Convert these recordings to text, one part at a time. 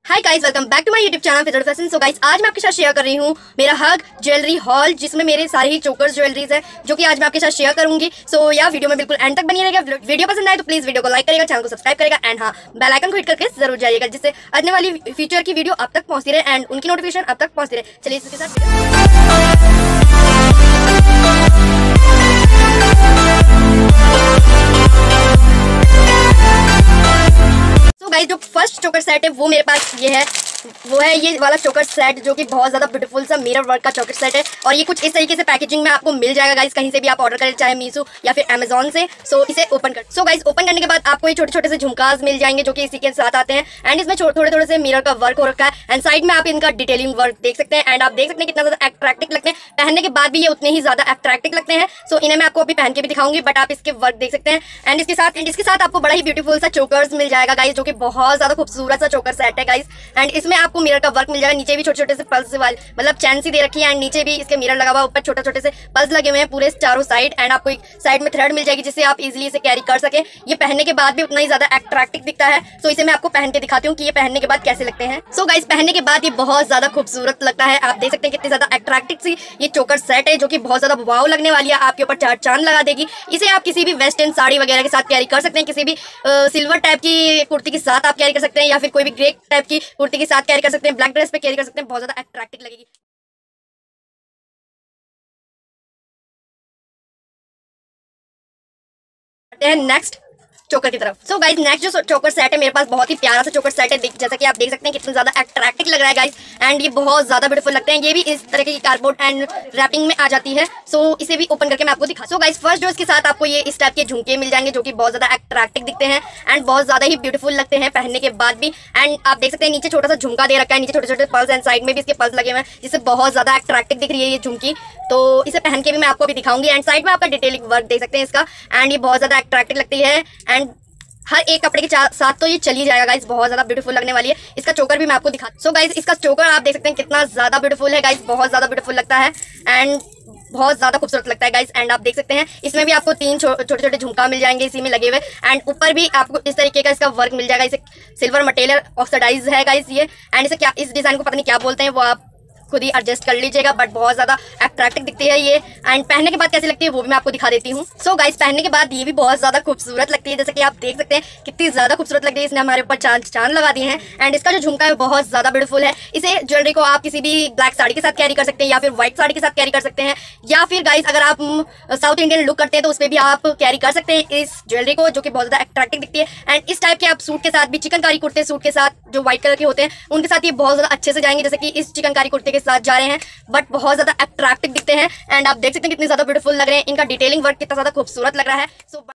Hi guys, welcome back to my YouTube channel Fizer fashion. So guys, आज मैं आपके साथ शेयर कर रही हूँ मेरा हग ज्वेलरी हॉल, जिसमें मेरे सारे ही चोकर्स ज्वेलरीज है जो कि आज मैं आपके साथ शेयर करूंगी। सो या वीडियो में बिल्कुल एंड तक बनी रहेगा। वीडियो पसंद आए तो प्लीज वीडियो को लाइक करेगा, चैनल को सब्सक्राइब करेगा एंड हाँ, बेल आइकन को हिट करके जरूर जाइएगा, जिससे आने वाली फ्यूचर की वीडियो आप तक पहुंचती रहे एंड उनकी नोटिफिकेशन आप तक पहुंचती रहे। चलिए इसके साथ गाइस, जो फर्स्ट चोकर सेट है वो मेरे पास वो है ये वाला चोकर सेट, जो कि बहुत ज्यादा ब्यूटीफुल सा मिरर वर्क का चोकर सेट है। और ये कुछ इस तरीके से पैकेजिंग में आपको मिल जाएगा गाइस, कहीं से भी आप ऑर्डर करें, चाहे मीशो या फिर अमेजोन से। सो इसे ओपन कर गाइस, ओपन करने के बाद आपको ये छोटे छोटे से झुमकाज मिल जाएंगे जो कि इसी के साथ आते हैं एंड इसमें थोड़े थोड़े से मिरर का वर्क हो रखा है एंड साइड में आप इनका डिटेलिंग वर्क देख सकते हैं एंड आप देख सकते हैं कितना ज्यादा अट्रैक्टिव लगते हैं। पहनने के बाद भी ये उतने ही ज्यादा अट्रैक्टिव लगते हैं। सो इन्हें मैं आपको अभी पहन के भी दिखाऊंगी, बट आप इसके वर्क देख सकते हैं एंड इसके साथ आपको बड़ा ही ब्यूटीफुल सा चोकर्स मिल जाएगा गाइस, जो कि बहुत ज्यादा खूबसूरत सा चोकर सेट है गाइस। एंड इसमें आपको मिरर का वर्क मिल जाएगा, नीचे भी छोटे छोटे से पल्स वाले मतलब चैन सी दे रखी है एंड नीचे भी इसके मिरर लगा हुआ, ऊपर छोटे छोटे से पल्स लगे हुए हैं पूरे चारों साइड एंड आपको एक साइड में थ्रेड मिल जाएगी जिससे आप इजीली इसे कैरी कर सके। ये पहनने के बाद भी उतना ही ज्यादा अट्रैक्टिव दिखता है। सो इसे मैं आपको पहन के दिखाती हूँ कि ये पहनने के बाद कैसे लगते हैं। सो गाइस, पहनने के बाद ये बहुत ज्यादा खूबसूरत लगता है। आप देख सकते हैं कितनी ज्यादा अट्रैक्टिव सी ये चोकर सेट है, जो कि बहुत ज्यादा वाव लगने वाली है, आपके ऊपर चार चांद लगा देगी। इसे आप किसी भी वेस्टर्न साड़ी वगैरह के साथ कैरी कर सकते हैं, किसी भी सिल्वर टाइप की कुर्ती के साथ आप कैरी कर सकते हैं या फिर कोई भी ग्रे टाइप की कुर्ती के साथ कैरी कर सकते हैं, ब्लैक ड्रेस पे कैरी कर सकते हैं, बहुत ज्यादा अट्रैक्टिव लगेगी। नेक्स्ट चोकर की तरफ। सो गाइस, नेक्स्ट जो चोकर सेट है मेरे पास बहुत ही प्यारा सा चोकर सेट है, जैसा कि आप देख सकते हैं कितना ज्यादा अट्रैक्टिव लग रहा है गाइस एंड ये बहुत ज्यादा ब्यूटीफुल लगते हैं। ये भी इस तरह की कार्डबोर्ड एंड रैपिंग में आ जाती है। सो इसे भी ओपन करके मैं आपको दिखा। सो गाइस, फर्स्ट जो इसके साथ आपको ये इस टाइप के झुमके मिल जाएंगे जो कि बहुत ज्यादा अट्रैक्टिव दिखते हैं एंड बहुत ज्यादा ही ब्यूटीफुल लगते हैं पहनने के बाद भी। एंड आप देख सकते हैं नीचे छोटा सा झुमका दे रखा है, नीचे छोटे छोटे पल्स एंड साइड में भी इसके पल्स लगे हुए हैं, जिससे बहुत ज्यादा अट्रैक्टिव दिख रही है ये झुमकी। तो इसे पहन के भी मैं आपको अभी दिखाऊंगी एंड साइड में आपका डिटेलिंग वर्क देख सकते हैं इसका एंड ये बहुत ज्यादा अट्रैक्टिव लगती है एंड हर एक कपड़े के साथ तो ये चली जाएगा गाइस, बहुत ज्यादा ब्यूटीफुल लगने वाली है। इसका चोकर भी मैं आपको दिखा। सो गाइस, इसका चोकर आप देख सकते हैं कितना ज्यादा ब्यूटीफुल है गाइस, बहुत ज्यादा ब्यूटीफुल लगता है एंड बहुत ज्यादा खूबसूरत लगता है गाइस। एंड आप देख सकते हैं इसमें भी आपको 3 छोटे छोटे झुमका मिल जाएंगे इसी में लगे हुए एंड ऊपर भी आपको इस तरीके का इसका वर्क मिल जाएगा। इसे सिल्वर मटेरियल ऑक्सीडाइज है गाइस ये एंड इसे क्या, इस डिजाइन को पता नहीं क्या बोलते हैं, वो आप खुद ही एडजस्ट कर लीजिएगा, बट बहुत ज्यादा अट्रैक्टिव दिखती है ये एंड पहनने के बाद कैसी लगती है वो भी मैं आपको दिखा देती हूँ। सो गाइस, पहनने के बाद ये भी बहुत ज्यादा खूबसूरत लगती है, जैसे कि आप देख सकते हैं कितनी ज्यादा खूबसूरत लग रही है। इसने हमारे ऊपर चांद लगा दिए हैं एंड इसका जो झुमका है बहुत ज्यादा ब्यूटीफुल है। इसे ज्वेलरी को आप किसी भी ब्लैक साड़ी के साथ कैरी कर सकते हैं या फिर व्हाइट साड़ी के साथ कैरी कर सकते हैं, या फिर गाइस अगर आप साउथ इंडियन लुक करते हैं तो उस पर भी आप कैरी कर सकते हैं इस ज्वेलरी को, जो कि बहुत ज्यादा अट्रैक्टिव दिखती है। एंड इस टाइप के आप सूट के साथ भी, चिकनकारी कुर्ते सूट के साथ जो व्हाइट कलर के होते हैं उनके साथ ये बहुत ज्यादा अच्छे से जाएंगे, जैसे कि इस चिकनकारी कुर्ते के साथ जा रहे हैं, बट बहुत ज्यादा अट्रैक्टिव दिखते हैं एंड आप देख सकते हैं कितने ज्यादा ब्यूटीफुल लग रहे हैं। इनका डिटेलिंग वर्क कितना ज्यादा खूबसूरत लग रहा है। सो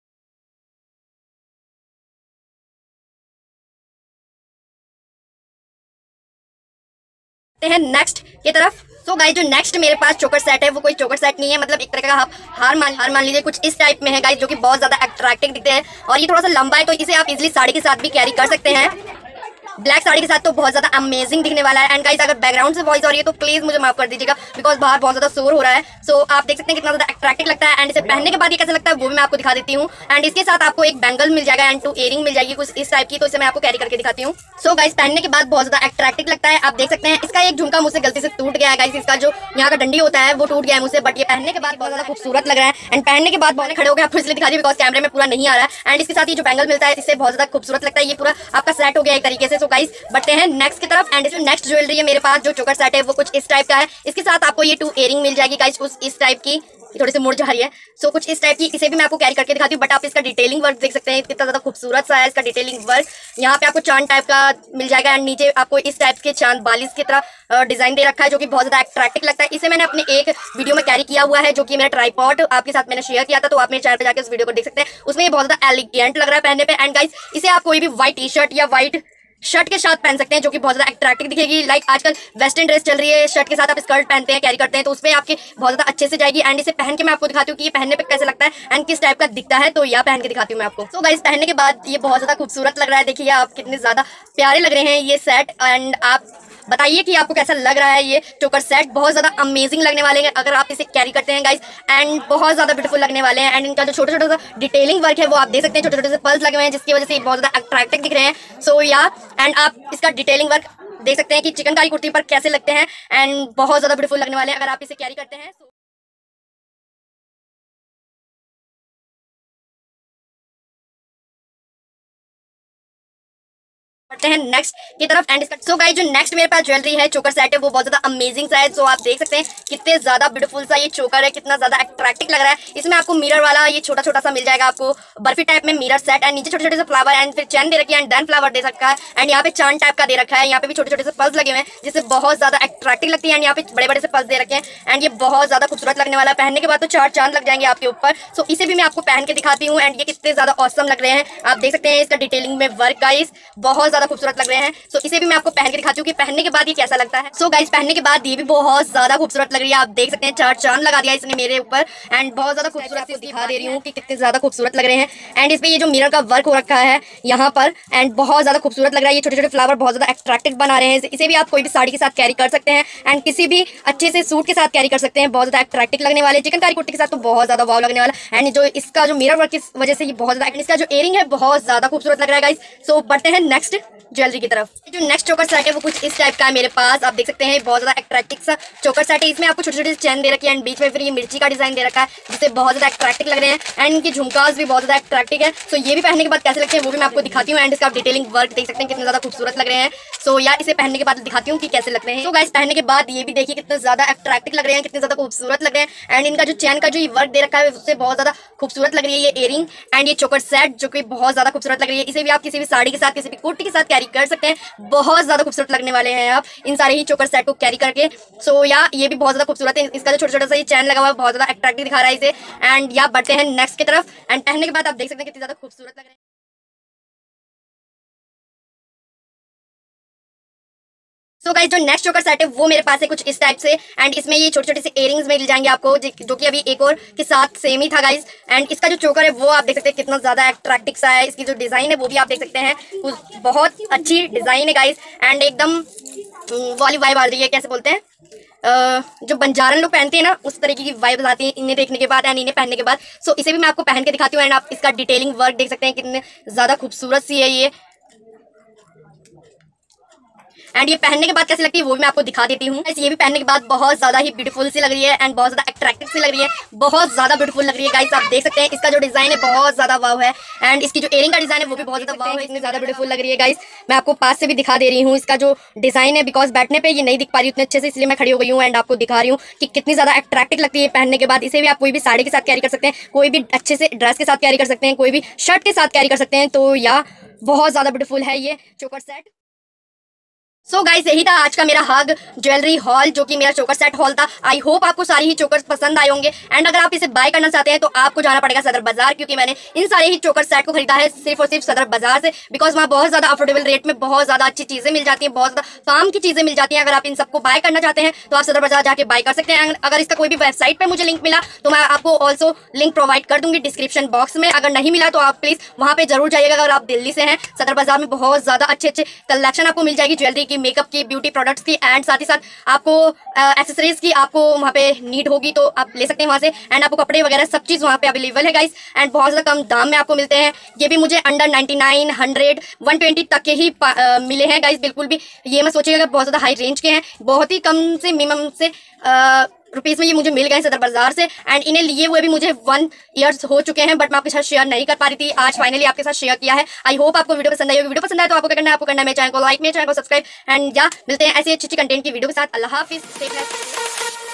हैं नेक्स्ट की तरफ। सो गाइस, जो नेक्स्ट मेरे पास चोकर सेट है वो कोई चोकर सेट नहीं है, मतलब एक तरह का हार मान लीजिए, कुछ इस टाइप में है गाइस, जो कि बहुत ज्यादा अट्रैक्टिव दिखते हैं और ये थोड़ा सा लंबा है, तो इसे आप इजीली साड़ी के साथ भी कैरी कर सकते हैं। ब्लैक साड़ी के साथ तो बहुत ज्यादा अमेजिंग दिखने वाला है एंड गाइस, अगर बैकग्राउंड से वॉइस आ रही है तो प्लीज मुझे माफ कर दीजिएगा, बिकॉज बाहर बहुत ज्यादा शोर हो रहा है। सो आप देख सकते हैं कितना ज्यादा अट्रैक्टिव लगता है एंड इसे पहनने के बाद ये कैसा लगता है वो भी मैं आपको दिखा देती हूँ। एंड इसके साथ आपको एक बैंगल मिल जाएगा एंड 2 इयरिंग मिल जाएगी कुछ इस टाइप की, तो इसे मैं आपको कैरी करके दिखाती हूँ। सो गाइस, पहनने के बाद बहुत ज्यादा अट्रैक्टिव लगता है। आप देख सकते हैं इसका एक झुमका मुझसे गलती से टूट गया है गाइस, इसका जो यहाँ का डंडी होता है वो टूट गया है मुझसे, बट ये पहनने के बाद बहुत ज्यादा खूबसूरत लग रहा है एंड पहनने के बाद बहुत खड़े हो गए आपको इसलिए दिखा दी बिकॉज कैमरे में पूरा नहीं आ रहा है। एंड इसके साथ ये जो बैंगल मिलता है इससे बहुत ज्यादा खूबसूरत लगता है, ये पूरा आपका सेट हो गया एक तरीके से। सो गाइस, बढ़ते हैं नेक्स्ट की तरफ एंड इसमें नेक्स्ट ज्वेलरी है मेरे पास जो चोकर सेट है वो कुछ इस टाइप का है। इसके साथ आपको ये 2 इयरिंग मिल जाएगी गाइस, कुछ इस टाइप की, थोड़ी सी मुड़ जा रही है। सो कुछ इस टाइप की, इसे भी मैं आपको कैरी करके दिखाती हूँ, बट आप इसका डिटेलिंग वर्क देख सकते हैं कितना ज्यादा खूबसूरत सा है इसका डिटेलिंग वर्क। यहाँ पे आपको चांद टाइप का मिल जाएगा एंड नीचे आपको इस टाइप के चांद बालिश की तरह डिजाइन दे रखा है, जो कि बहुत ज्यादा अट्रैक्टिव लगता है। इसे मैंने अपने एक वीडियो में कैरी किया हुआ है, जो कि मेरा ट्राइपॉड आपके साथ मैंने शेयर किया था, तो आप मेरे चैनल पे जाकर उस वीडियो को देख सकते हैं। उसमें ये बहुत ज्यादा एलिगेंट लग रहा है पहनने पे एंड गाइस, इसे आप कोई भी व्हाइट टी शर्ट या व्हाइट शर्ट के साथ पहन सकते हैं, जो कि बहुत ज्यादा अट्रैक्टिव दिखेगी। लाइक आजकल वेस्टर्न ड्रेस चल रही है, शर्ट के साथ आप स्कर्ट पहनते हैं, कैरी करते हैं, तो उसमें आपके बहुत ज्यादा अच्छे से जाएगी। एंड इसे पहन के मैं आपको दिखाती हूँ कि ये पहनने पे कैसे लगता है एंड किस टाइप का दिखता है, तो यह पहन के दिखाती हूँ मैं आपको। सो गाइस, पहनने के बाद ये बहुत ज्यादा खूबसूरत लग रहा है, देखिए आप कितने ज्यादा प्यारे लग रहे हैं ये सेट एंड आप बताइए कि आपको कैसा लग रहा है। ये चोकर सेट बहुत ज़्यादा अमेजिंग लगने वाले हैं अगर आप इसे कैरी करते हैं गाइस, एंड बहुत ज़्यादा ब्यूटीफुल लगने वाले हैं। एंड इनका जो छोटा छोटा सा डिटेलिंग वर्क है वो आप देख सकते हैं, छोटे छोटे से पल्स लगे हुए हैं जिसकी वजह से बहुत ज़्यादा अट्रैक्टिव दिख रहे हैं। सो या एंड आप इसका डिटेलिंग वर्क देख सकते हैं कि चिकनकारी कुर्ती पर कैसे लगते हैं, एंड बहुत ज़्यादा ब्यूटीफुल लगने वाले हैं अगर आप इसे कैरी करते हैं। बढ़ते हैं नेक्स्ट की तरफ। एंड सो गाइस जो नेक्स्ट मेरे पास ज्वेलरी है, चोकर सेट है, वो बहुत ज्यादा अमेजिंग सा है। सो आप देख सकते हैं कितने ज्यादा ब्यूटीफुल सा ये चोकर है, कितना ज्यादा अट्रैक्टिव लग रहा है। इसमें आपको मिरर वाला ये छोटा छोटा सा मिल जाएगा, आपको बर्फी टाइप में मिरर सेट, एंड नीचे छोटे छोटे से फ्लावर, एंड फिर चैन दे रखी है, एंड डन फ्लावर दे रखा है, एंड यहाँ पे चांद टाइप का दे रखा है। यहाँ पे भी छोटे छोटे से पल्स लगे हुए हैं जिससे बहुत ज्यादा अट्रैक्टिव लगती है, एंड यहाँ पे बड़े बड़े से पल्स दे रखे हैं, एंड ये बहुत ज्यादा खूबसूरत लगने वाला है। पहनने के बाद तो 4 चांद लग जाएंगे आपके ऊपर। सो इसे भी मैं आपको पहन के दिखाती हूँ, एंड ये कितने ज्यादा औसम लग रहे हैं। आप देख सकते हैं इसका डिटेलिंग में वर्क गाइस बहुत ज्यादा खूबसूरत लग रहे हैं। सो इसे भी मैं आपको पहन के दिखाती हूँ कि पहनने के बाद ये कैसा लगता है। सो गाइस पहनने के बाद ये भी बहुत ज्यादा खूबसूरत लग रही है। आप देख सकते हैं 4 चांद लगा दिया इसने मेरे ऊपर, एंड बहुत ज्यादा खूबसूरत से दिखा दे रही हूँ कि कितने ज्यादा खूबसूरत लग रहे हैं। एंड इस पे ये जो मिरर का वर्क हो रखा है यहाँ पर, एंड बहुत ज्यादा खूबसूरत लग रहा है। ये छोटे छोटे फ्लावर बहुत ज्यादा अट्रैक्टिव बना रहे हैं। इसे भी आप कोई भी साड़ी के साथ कैरी कर सकते हैं, एंड किसी भी अच्छे से सूट के साथ कैरी कर सकते हैं। बहुत ज्यादा अट्रैक्टिव लगने वाले, चिकनकारी कुर्ती के साथ तो बहुत ज्यादा वाव लगने वाला। एंड जो इसका जो मिरर वर्क की वजह से ये बहुत ज्यादा, इसका जो इयरिंग है बहुत ज्यादा खूबसूरत लग रहा है गाइस। सो बढ़ते हैं नेक्स्ट ज्वेलरी की तरफ। जो नेक्स्ट चोकर सेट है वो कुछ इस टाइप का है मेरे पास। आप देख सकते हैं बहुत ज्यादा अट्रैक्टिव सा चोकर सेट है। इसमें आपको छोटे छोटे चैन दे रखी है, एंड बीच में फिर ये मिर्ची का डिजाइन दे रखा है जिससे बहुत ज्यादा अट्रैक्टिव लग रहे हैं, एंड इनकी झुमकास भी बहुत ज्यादा अट्रैक्टिव है। सो ये भी पहनने के बाद कैसे लगते हैं वो भी मैं आपको दिखाती हूँ, एंड इसका डिटेलिंग वर्क देख सकते हैं कितने ज्यादा खूबसूरत लग रहे हैं। सो यार इसे पहनने के बाद दिखाती हूँ कि कैसे लगते हैं। तो गाइस पहनने के बाद ये भी देखिए कितने ज्यादा अट्रैक्टिव लग रहे हैं, कितने ज्यादा खूबसूरत लग रहे हैं। एंड इनका जो चैन का जो वर्क दे रखा है उससे बहुत ज्यादा खूबसूरत लग रही है ये इयरिंग, एंड ये चोकर सेट जो कि बहुत ज्यादा खूबसूरत लग रही है। इसे भी आप किसी भी साड़ी के साथ, किसी भी कुर्ती के साथ कैरी कर सकते हैं। बहुत ज्यादा खूबसूरत लगने वाले हैं आप इन सारे ही चोकर सेट को कैरी करके। सो या ये भी बहुत ज्यादा खूबसूरत है। इसका जो छोटा छोटा सा ये चैन लगा हुआ है बहुत ज्यादा अट्रैक्टिव दिखा रहा है इसे। एंड या बढ़ते हैं नेक्स्ट की तरफ, एंड पहनने के बाद आप देख सकते हैं कितनी ज्यादा खूबसूरत लग रहे हैं। सो गाइस जो नेक्स्ट चोकर सेट है वो मेरे पास है कुछ इस टाइप से, एंड इसमें ये छोटे छोटे से इयरिंग्स मिल जाएंगे आपको जो कि अभी एक और के साथ सेम ही था गाइस। एंड इसका जो चोकर है वो आप देख सकते हैं कितना ज्यादा अट्रैक्टिव सा है। इसकी जो डिजाइन है वो भी आप देख सकते हैं, बहुत अच्छी डिजाइन है गाइस, एंड एकदम वाली वाइब आ रही है, कैसे बोलते हैं जो बंजारन लोग पहनते हैं ना उस तरीके की वाइब आती है इन्हें देखने के बाद एंड इन्हें पहनने के बाद। सो इसे भी मैं आपको पहन के दिखाती हूँ, एंड आप इसका डिटेलिंग वर्क देख सकते हैं कितने ज्यादा खूबसूरत सी है ये। एंड ये पहनने के बाद कैसी लगती है वो भी मैं आपको दिखा देती हूँ। ये भी पहनने के बाद बहुत ज्यादा ही ब्यूटीफुल सी लग रही है, एंड बहुत ज्यादा अट्रैक्टिव सी लग रही है, बहुत ज्यादा ब्यूटीफुल लग रही है गाइस। आप देख सकते हैं इसका जो डिजाइन है बहुत ज्यादा वाव है, एंड इसकी जो इयरिंग का डिजाइन है वो भी बहुत ज्यादा वाव है, इतनी ज्यादा ब्यूटीफुल लग रही है गाइस। मैं आपको पास से भी दिखा दे रही हूँ इसका जो डिजाइन है, बिकॉज बैठने पे ये नहीं दिख पा रही उतने अच्छे से, इसलिए मैं खड़ी हो गई हूँ एंड आपको दिखा रही हूँ कि कितनी ज्यादा अट्रैक्टिव लगती है पहनने के बाद। इसे भी आप कोई भी साड़ी के साथ कैरी कर सकते हैं, कोई भी अच्छे से ड्रेस के साथ कैरी कर सकते हैं, कोई भी शर्ट के साथ कैरी कर सकते हैं। तो या बहुत ज्यादा ब्यूटीफुल है ये चोकर सेट। सो गाइस यही था आज का मेरा हग ज्वेलरी हॉल, जो कि मेरा चोकर सेट हॉल था। आई होप आपको सारी ही चोकर पसंद आए होंगे, एंड अगर आप इसे बाय करना चाहते हैं तो आपको जाना पड़ेगा सदर बाजार, क्योंकि मैंने इन सारे ही चोकर सेट को खरीदा है सिर्फ और सिर्फ सदर बाजार से, बिकॉज वहाँ बहुत ज्यादा अफोर्डेबल रेट में बहुत ज्यादा अच्छी चीजें मिल जाती हैं, बहुत ज्यादा काम की चीजें मिल जाती हैं। अगर आप इन सबको बाय करना चाहते हैं तो आप सदर बाजार जाके बाय कर सकते हैं। अगर इसका कोई भी वेबसाइट पर मुझे लिंक मिला तो मैं आपको ऑल्सो लिंक प्रोवाइड कर दूंगी डिस्क्रिप्शन बॉक्स में। अगर नहीं मिला तो आप प्लीज वहाँ पे जरूर जाइएगा। अगर आप दिल्ली से हैं, सदर बाजार में बहुत ज्यादा अच्छे अच्छे कलेक्शन आपको मिल जाएगी, ज्वेलरी की, मेकअप की, ब्यूटी प्रोडक्ट्स की, एंड साथ ही साथ आपको एक्सेसरीज की आपको वहाँ पे नीड होगी तो आप ले सकते हैं वहाँ से। एंड आपको कपड़े वगैरह सब चीज़ वहाँ पे अवेलेबल है गाइस, एंड बहुत ज़्यादा कम दाम में आपको मिलते हैं। ये भी मुझे अंडर 99, 100, 120 तक के ही मिले हैं गाइस। बिल्कुल भी ये मत सोचिएगा बहुत ज़्यादा हाई रेंज के हैं, बहुत ही कम से मिनिमम से रुपीज़ में ये मुझे मिल गए सदर बाजार से। एंड इन्हें लिए हुए भी मुझे 1 ईयर हो चुके हैं, बट मैं आपके साथ शेयर नहीं कर पा रही थी, आज फाइनली आपके साथ शेयर किया है। आई होप आपको वीडियो पसंद आई होगी। वीडियो पसंद आए तो आपको क्या करना है, आपको करना है मेरे चैनल को लाइक, मेरे चैनल को सब्सक्राइब, एंड या मिलते हैं ऐसी अच्छी कंटेंट की वीडियो के साथ। अल्लाह हाफिज़।